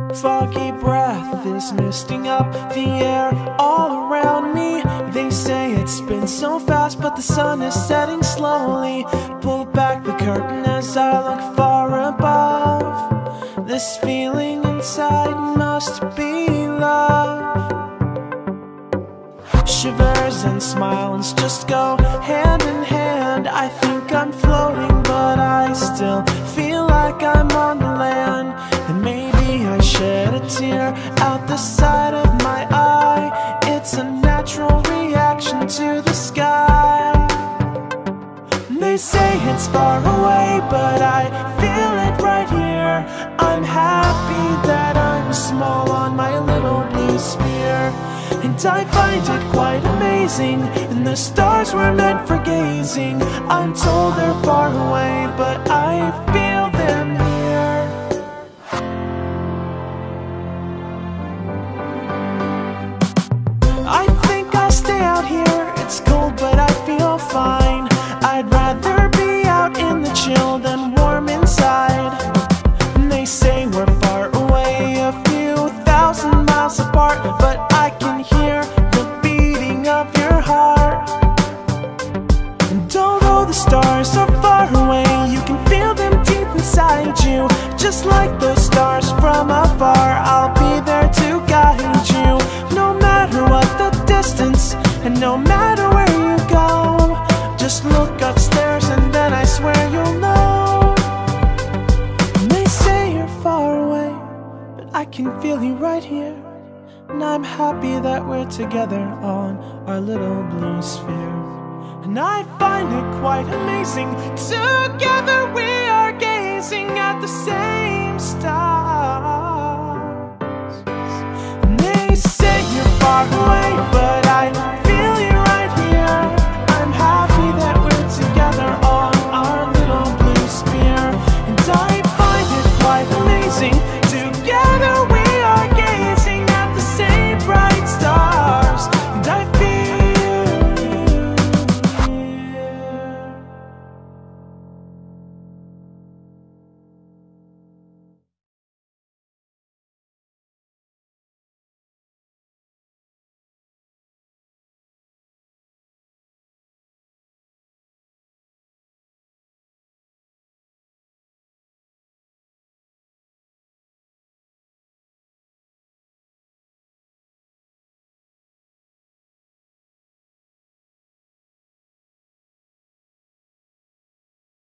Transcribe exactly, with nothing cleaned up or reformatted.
Foggy breath is misting up the air all around me. They say it's been so fast, but the sun is setting slowly. Pull back the curtain as I look far above. This feeling inside must be love. Shivers and smiles just go hand in hand. I think I'm floating, but I still feel like I'm on the land. And maybe I shed a tear out the side of my eye. It's a natural reaction to the sky. They say it's far away, but I feel it right here. I'm happy that I'm small on my little blue sphere. And I find it quite amazing, and the stars were meant for gazing. I'm told they're far away, but I feel them here. I think I'll stay out here. It's cold, but I feel fine. I'd rather be out in the chill than warm inside. And they say we're far away, a few thousand miles apart, but I can hear the beating of your heart. And although the stars are far away, you can feel them deep inside you. Just like those stars from afar, I'll be there to guide you. No matter what the distance, and no matter where you go, just look upstairs and then I swear you'll know. And they say you're far away, but I can feel you right here. And I'm happy that we're together on our little blue sphere. And I find it quite amazing, together we are gazing at the same star.